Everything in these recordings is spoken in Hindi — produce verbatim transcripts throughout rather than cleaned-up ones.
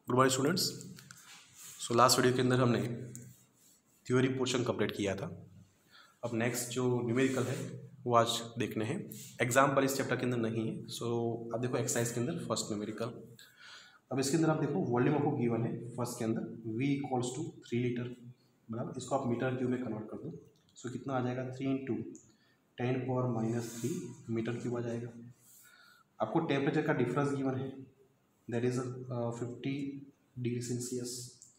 Good morning students. So last video के अंदर हमने थ्योरी पोर्शन कंप्लीट किया था। अब नेक्स्ट जो न्यूमेरिकल है वो आज देखने हैं। एग्जाम्पल इस चैप्टर के अंदर नहीं है। सो so, अब देखो एक्सरसाइज के अंदर फर्स्ट न्यूमेरिकल। अब इसके अंदर आप देखो वॉल्यूम आपको गिवन है फर्स्ट के अंदर V equals to three litre, बराबर। इसको आप मीटर क्यूब में कन्वर्ट कर दो। सो so, कितना आ जाएगा three into ten power minus three metre cube आ जाएगा। आपको टेम्परेचर का डिफरेंस गिवन है, that is fifty degree Celsius.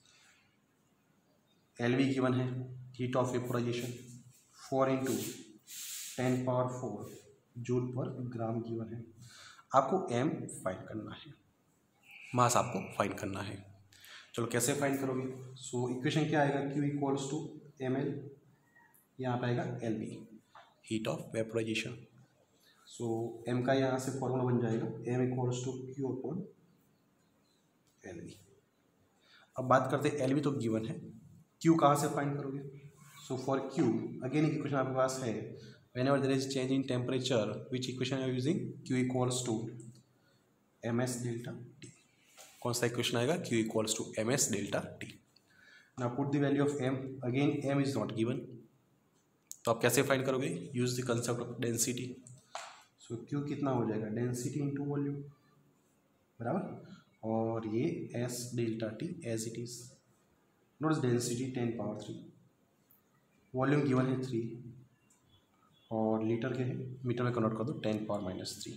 L V given है, heat of vaporization four into ten power four joule per gram given है। आपको एम फाइंड करना है, मास आपको फाइंड करना है। चलो कैसे फाइंड करोगे? सो so, इक्वेशन क्या आएगा? Q equals to M L, यहाँ पे आएगा L V, heat of vaporization. So M का यहाँ से फॉर्मूला बन जाएगा M equals to Q upon L V. अब बात करते हैं एल वी तो गिवन है, क्यू कहाँ से फाइंड करोगे? सो फॉर क्यू अगेन एक इक्वेशन आपके पास है, whenever there is change in temperature which equation are using? Q equals to M S delta T. कौन सा इक्वेशन आएगा? Q equals to M S delta T. Now put the value of M, again M is not given, तो आप कैसे फाइंड करोगे? Use the concept of density. So Q कितना हो जाएगा? डेंसिटी इंटू वॉल्यूम, बराबर। और ये S delta T as it is, note is density ten power three, volume given है थ्री, और लीटर के है मीटर में कन्वर्ट कर दो ten power minus three.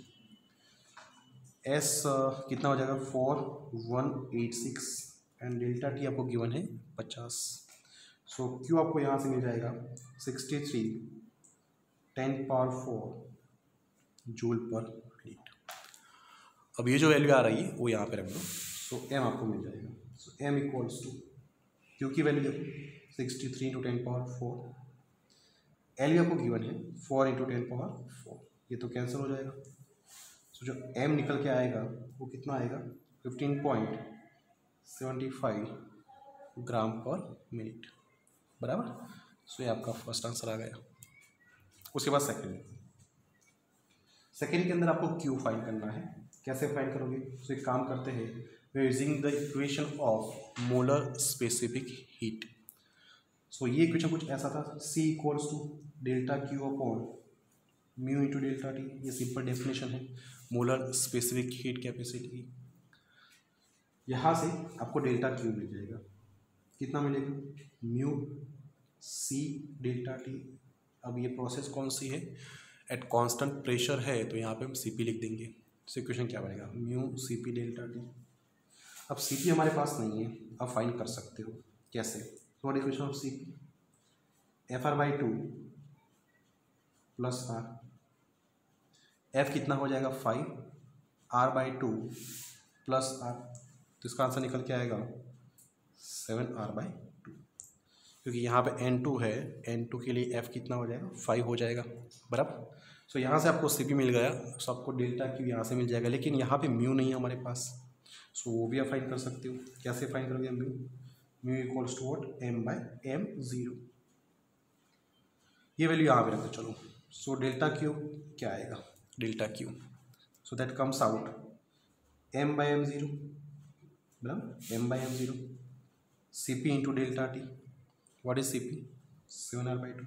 S कितना हो जाएगा? Four one eight six, and delta T आपको गिवन है पचास। सो क्यू आपको यहाँ से मिल जाएगा sixty three ten power four joule per litre. अब ये जो वैल्यू आ रही है वो यहाँ पे रख दो। सो एम आपको मिल जाएगा। So M equals to Q की वैल्यू देखो sixty three into ten power four, L आपको गिवन है four into ten power four, ये तो कैंसिल हो जाएगा। सो जो एम निकल के आएगा वो कितना आएगा? Fifteen point seventy five gram per minute, बराबर। सो ये आपका फर्स्ट आंसर आ गया। उसके बाद सेकेंड, सेकेंड के अंदर आपको क्यू फाइंड करना है। कैसे फाइंड करोगे? तो एक काम करते हैं, we are using the equation of molar specific heat. So ये इक्वेशन कुछ ऐसा था, C equals to delta Q upon mu into delta T. ये सिंपल डेफिनेशन है मोलर स्पेसिफिक हीट कैपेसिटी की। यहाँ से आपको डेल्टा क्यू मिल जाएगा, कितना मिलेगा? Mu C delta T. अब ये प्रोसेस कौन सी है? एट कांस्टेंट प्रेशर है, तो यहाँ पे हम सीपी लिख देंगे। तो इक्वेशन क्या बनेगा? Mu C P delta T. अब सीपी हमारे पास नहीं है, अब फाइंड कर सकते हो। कैसे? What equation of CP? F R by two plus R. F कितना हो जाएगा? Five, R by two plus R, तो इसका आंसर निकल के आएगा सेवन आर बाई टू, क्योंकि यहाँ पे एन टू है, एन टू के लिए एफ कितना हो जाएगा? फाइव हो जाएगा, बराबर। सो यहाँ से आपको सी पी मिल गया, सो आपको डेल्टा क्यू यहाँ से मिल जाएगा, लेकिन यहाँ पे म्यू नहीं है हमारे पास। सो वो भी आप फाइंड कर सकते हो। कैसे फाइंड करोगे mu? Mu equals to what? M by M zero. ये वैल्यू यहाँ पे रखो। चलो, सो डेल्टा क्यू क्या आएगा? Delta Q, so that comes out M by M zero, बराबर। M by M zero, C P into delta T. What is C P? Seven R by two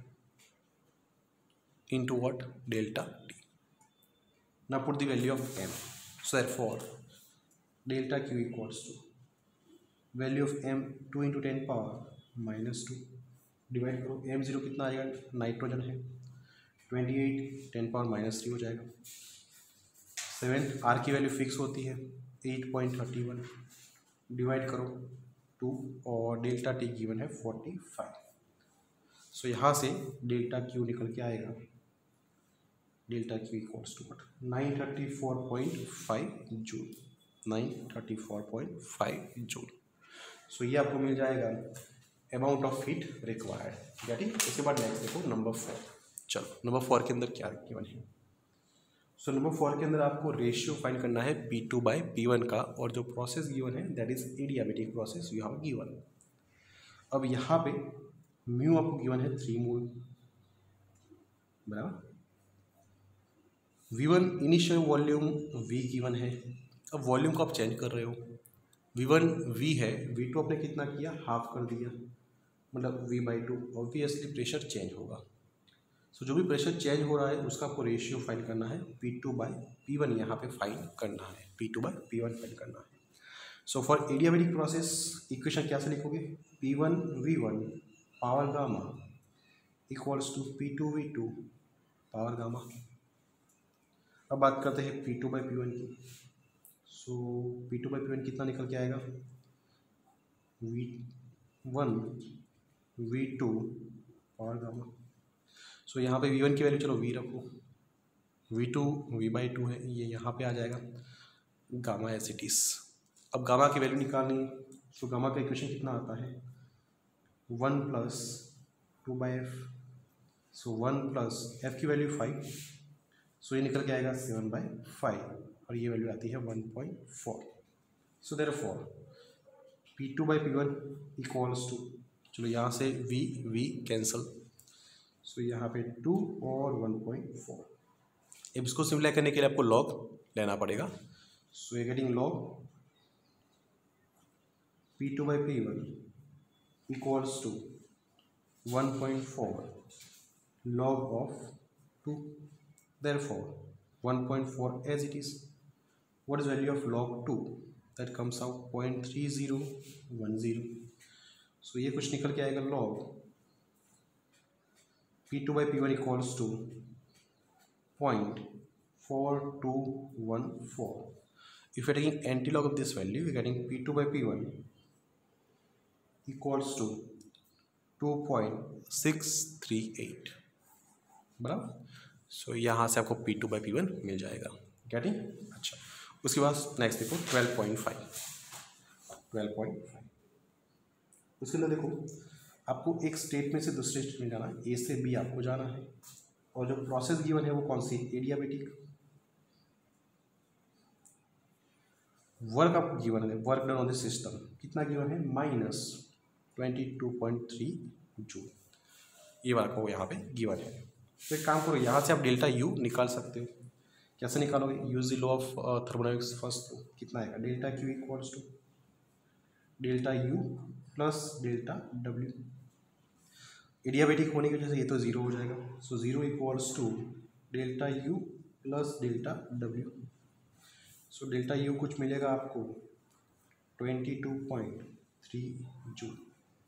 into what? Delta T. Now put the value of M. So therefore delta Q equals to value of M two into ten power minus two, divide करो M ज़ीरो कितना आएगा? नाइट्रोजन है, twenty eight ten power minus three हो जाएगा। सेवन, R की वैल्यू फिक्स होती है eight point thirty one, divide करो टू, और डेल्टा टी गिवन है फोर्टी फाइव। सो यहाँ से डेल्टा क्यू निकल के आएगा, delta Q equals to what? Nine thirty four point five joule, nine thirty four point five joule. So ये आपको मिल जाएगा अमाउंट ऑफ हीट रिक्वायर्ड। ठीक है। उसके बाद नेक्स्ट देखो नंबर फोर। चलो नंबर फोर के अंदर क्या गिवन है? सो नंबर फोर के अंदर आपको रेशियो फाइंड करना है P two by P one का, और जो प्रोसेस गिवन है that is adiabatic process you have given. अब यहाँ पे म्यू आपको गिवन है थ्री मोल, बराबर। V one initial volume V given है। अब वॉल्यूम को आप चेंज कर रहे हो, वी वन वी है, वी टू आपने कितना किया, हाफ कर दिया, मतलब V by two, obviously pressure change होगा। सो so, जो भी प्रेशर चेंज हो रहा है उसका आपको रेशियो फाइंड करना है, P two by P one यहाँ पे फाइंड करना है, P two by P one find करना है। So for adiabatic process equation कैसे लिखोगे, P one V one power gamma equals to P two V two power gamma. अब बात करते हैं P two by P one की। So P two by P one कितना निकल के आएगा, V one V two power gamma. सो यहाँ पे वी वन की वैल्यू चलो वी रखो, V two V by two है, ये यहाँ पे आ जाएगा गामा एज इट इज। अब गामा की वैल्यू निकालनी है, सो गामा का इक्वेशन कितना आता है, one plus two by F. So one plus F की वैल्यू फाइव, सो ये निकल के आएगा सेवन बाई फाइव, और ये वैल्यू आती है one point four. So therefore P two by P one equals to, चलो यहाँ से V V cancel, so so, यहाँ पे टू और वन पॉइंट फोर। अब इसको सिम्प्लाई करने के लिए आपको लॉग लेना पड़ेगा। सो ये getting log P two by P one equals to one point four log of two, therefore one point four as it is. What is value of log two, that comes out point three zero one zero. So ये कुछ निकल के आएगा log P two by P one equals to point four two one four. If we are taking antilog of this value, we are getting P two by P one equals to two point six three eight, बराबर। सो so, यहाँ से आपको P two by P one मिल जाएगा, गेटिंग। अच्छा, उसके बाद नेक्स्ट देखो twelve point five, twelve point five उसके अंदर देखो आपको एक स्टेट में से दूसरे स्टेट में जाना है, ए से बी आपको जाना है, और जो प्रोसेस गिवन है वो कौन सी, एडियाबेटिक। वर्क आपको गिवन है, work done on the system कितना गिवन है, minus twenty two point three joule, ये वर्क को यहाँ पे गिवन है। तो एक काम करो, यहाँ से आप डेल्टा यू निकाल सकते हो। कैसे निकालोगे, use the law of thermodynamics first. कितना आएगा, delta Q equals to delta U plus delta W. Adiabatic होने की वजह से ये तो ज़ीरो हो जाएगा, so zero equals to delta U plus delta W. So delta U कुछ मिलेगा आपको twenty two point three joule.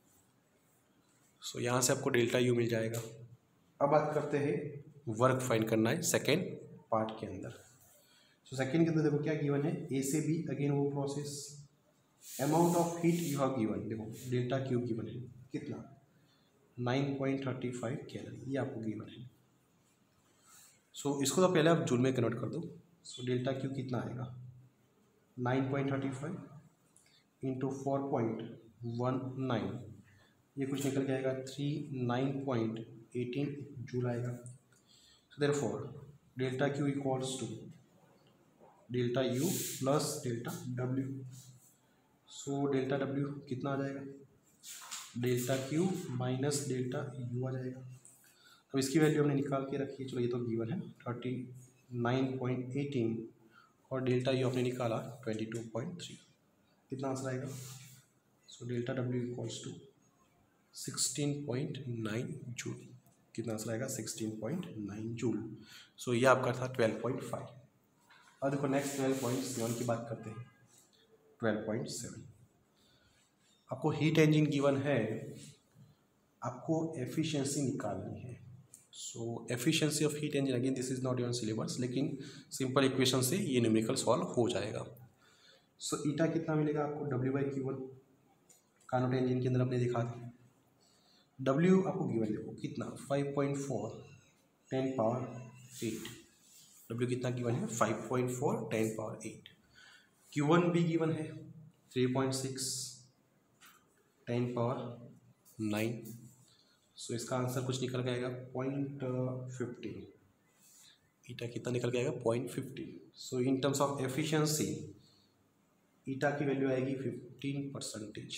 So यहाँ से आपको डेल्टा यू मिल जाएगा। अब बात करते हैं वर्क फाइंड करना है सेकेंड पार्ट के अंदर। सो सेकेंड के अंदर देखो क्या गिवन है, ए से बी अगेन वो process, amount of heat you have given, देखो डेल्टा क्यू गिवन है कितना, nine point thirty five calorie, ये आपको गिवन है। सो so, इसको तो पहले आप जूल में कन्वर्ट कर दो। सो डेल्टा क्यू कितना आएगा, nine point thirty five into four point one nine, ये कुछ निकल के आएगा three nine point eighteen joule आएगा। So therefore delta Q equals to delta U plus delta W. So delta W कितना आ जाएगा, delta Q minus delta U आ जाएगा। अब इसकी वैल्यू हमने निकाल के रखी है, चलो ये तो गिवन है थर्टी नाइन पॉइंट एटीन, और डेल्टा यू आपने निकाला ट्वेंटी टू पॉइंट थ्री, कितना आंसर आएगा। So delta W equals to sixteen point nine joule, कितना आंसर आएगा, sixteen point nine joule. So ये आपका था ट्वेल्व पॉइंट फाइव। अब देखो नेक्स्ट ट्वेल्व पॉइंट सेवन की बात करते हैं। ट्वेल्व पॉइंट सेवन आपको हीट इंजन गिवन है, आपको एफिशिएंसी निकालनी है। So efficiency of heat engine, again this is not your syllabus, लेकिन सिंपल इक्वेशन से ये न्यूमेरिकल सॉल्व हो जाएगा। सो so, ईटा कितना मिलेगा आपको, W by Q one, Carnot engine के अंदर आपने देखा था। डब्ल्यू आपको गिवन देखो कितना, five point four ten power eight, W कितना गिवन है, five point four ten power eight. Q one भी गिवन है three point six ten power nine. So इसका आंसर कुछ निकल के आएगा पॉइंट फिफ्टीन। ईटा कितना निकल के आएगा, point fifteen. So in terms of efficiency eta की वैल्यू आएगी फिफ्टीन परसेंटेज।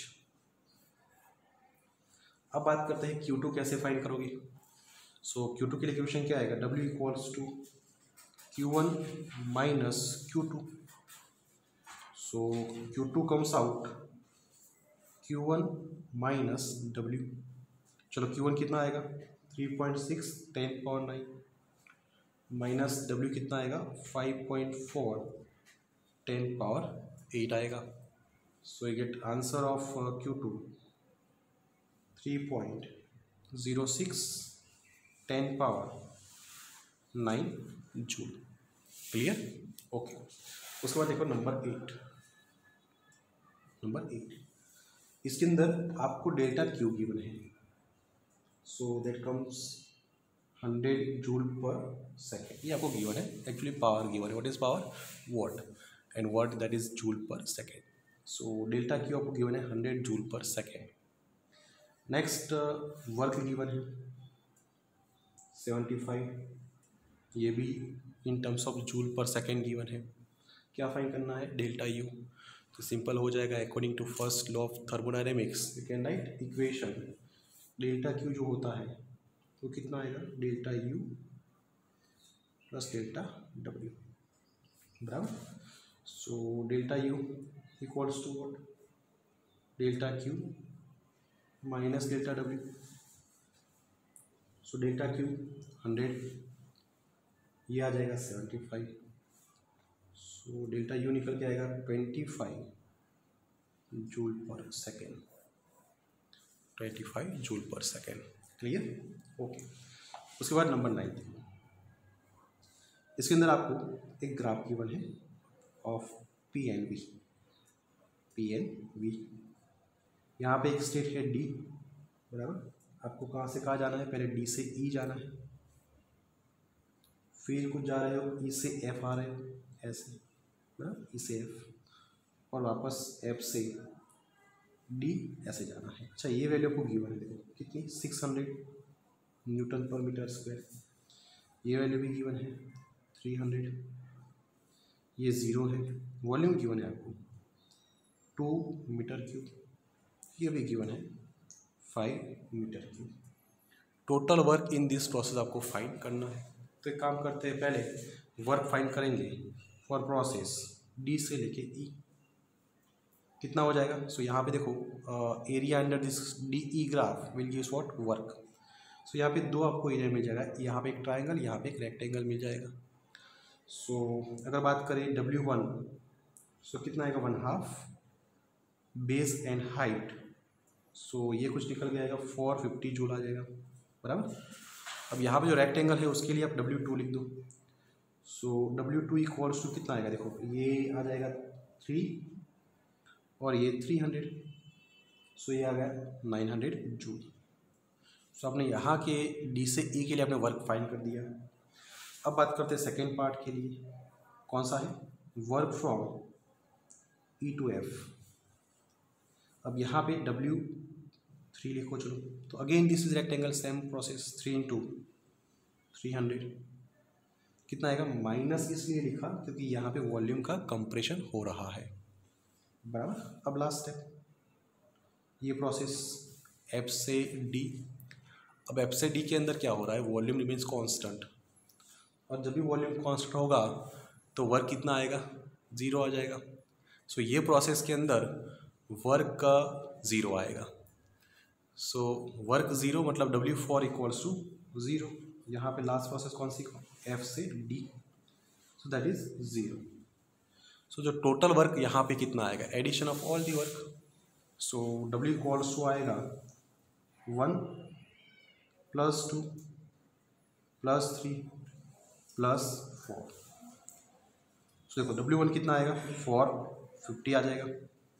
अब बात करते हैं क्यू टू कैसे फाइंड करोगे। सो क्यू टू के लिए इक्वेशन क्या आएगा, W equals to Q one minus Q two. So Q two comes out Q one minus W. चलो क्यू वन कितना आएगा three point six ten power nine minus W कितना आएगा five point four ten power eight आएगा। So you get answer of Q two three point zero six ten power nine joule. Clear? Okay. उसके बाद देखो नंबर एट। नंबर एट इसके अंदर आपको डेल्टा क्यू गिवन है। So that comes hundred joule per second. ये आपको गिवन है, एक्चुअली पावर गिवन है। What is power? Watt, and watt that is joule per second. So delta Q आपको गिवन है hundred joule per second. Next work given है सेवेंटी फाइव, ये भी in terms of joule per second given है। क्या फाइंड करना है? Delta U. तो सिंपल हो जाएगा, according to first law of thermodynamics you can write equation delta Q जो होता है तो कितना आएगा delta U plus delta W, बराबर। So delta U equals to what? Delta Q minus delta W. So delta Q hundred, ये आ जाएगा seventy five. So delta U निकल के आएगा twenty five joule per second, twenty five joule per second. Clear? Okay. उसके बाद नंबर नाइन, इसके अंदर आपको एक ग्राफ गिवन है of P and V. P and V यहाँ पे एक स्टेट है डी, बराबर। आपको कहाँ से कहाँ जाना है? पहले डी से ई जाना है, फिर कुछ जा रहे हो ई से एफ आ रहे हो, ऐसे बराबर, ई से एफ, और वापस एफ से डी ऐसे जाना है। अच्छा, ये वैल्यू को गिवन है, देखो कितनी six hundred newton per metre square. ये वैल्यू भी गिवन है थ्री हंड्रेड, ये ज़ीरो है। वॉल्यूम गिवन है आपको टू मीटर क्यूब, ये भी गिवन है five metre cube. Total work in this process आपको फाइंड करना है। तो एक काम करते हैं, पहले वर्क फाइंड करेंगे फॉर प्रोसेस डी से लेके ई। कितना हो जाएगा? सो so, यहाँ पे देखो area under this D E graph will gives what? Work. So यहाँ पे दो आपको एरिया मिल जाएगा, यहाँ पे एक ट्राइंगल, यहाँ पे एक रेक्टेंगल मिल जाएगा। सो so, अगर बात करें डब्ल्यू वन, सो कितना आएगा? One half base and height. So ये कुछ निकल के आएगा फोर फिफ्टी जूल आ जाएगा, बराबर। अब यहाँ पे जो रेक्टेंगल है उसके लिए आप डब्ल्यू टू लिख दो। So W two equals to कितना आएगा? देखो ये आ जाएगा थ्री और ये थ्री हंड्रेड, सो ये आ गया नाइन हंड्रेड जूल। सो आपने यहाँ के डी से ई के लिए आपने वर्क फाइंड कर दिया। अब बात करते हैं सेकेंड पार्ट के लिए, कौन सा है? Work from E to F. अब यहाँ पे डब्ल्यू थ्री लिखो, चलो। तो again this is rectangle, same process, three into three hundred कितना आएगा? माइनस इसलिए लिखा क्योंकि यहाँ पे वॉल्यूम का कंप्रेशन हो रहा है, बराबर। अब लास्ट स्टेप, ये प्रोसेस एफ से डी। अब एफ से डी के अंदर क्या हो रहा है? वॉल्यूम रिमेन्स कांस्टेंट, और जब भी वॉल्यूम कांस्टेंट होगा तो वर्क कितना आएगा? ज़ीरो आ जाएगा। सो so, ये प्रोसेस के अंदर वर्क का ज़ीरो आएगा। सो वर्क ज़ीरो मतलब W four equals to zero. यहाँ पे लास्ट प्रोसेस कौन सी? एफ से D, so that is zero. So जो टोटल वर्क यहाँ पे कितना आएगा? Addition of all the work. So W equals to आएगा one plus two plus three plus four. So देखो डब्ल्यू वन कितना आएगा? फोर फिफ्टी आ जाएगा,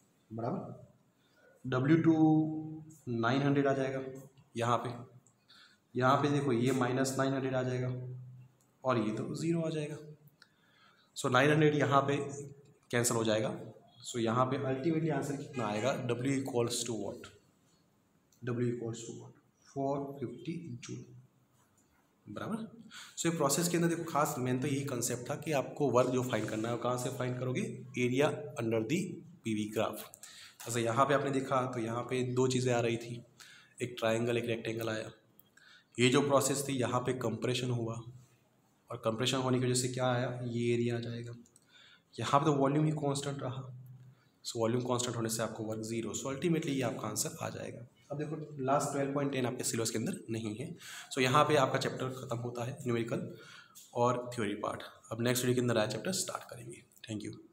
बराबर। डब्ल्यू टू नाइन हंड्रेड आ जाएगा यहाँ पे। यहाँ पे देखो ये माइनस नाइन हंड्रेड आ जाएगा और ये तो ज़ीरो आ जाएगा। सो नाइन हंड्रेड यहाँ पे कैंसिल हो जाएगा। सो so, यहाँ पे अल्टीमेटली आंसर कितना आएगा? W equals to what? W equals to what? Four fifty joule, बराबर। सो so, ये प्रोसेस के अंदर देखो खास मेन तो यही कंसेप्ट था कि आपको वर्क जो फाइंड करना है वो कहाँ से फाइंड करोगे? Area under the PV graph. जैसे यहाँ पे आपने देखा तो यहाँ पे दो चीज़ें आ रही थी, एक ट्राइंगल एक रेक्टेंगल आया। ये जो प्रोसेस थी यहाँ पे कंप्रेशन हुआ, और कंप्रेशन होने की वजह से क्या आया? ये एरिया आ जाएगा। यहाँ पे तो वॉल्यूम ही कांस्टेंट रहा, सो वॉल्यूम कांस्टेंट होने से आपको वर्क जीरो, सो अल्टीमेटली ये आपका आंसर आ जाएगा। अब देखो लास्ट ट्वेल्व पॉइंट टेन आपके सिलेबस के अंदर नहीं है, सो so, यहाँ पे आपका चैप्टर खत्म होता है न्यूमेरिकल और थ्योरी पार्ट। अब नेक्स्ट वीडियो के अंदर आया चैप्टर स्टार्ट करेंगे। Thank you.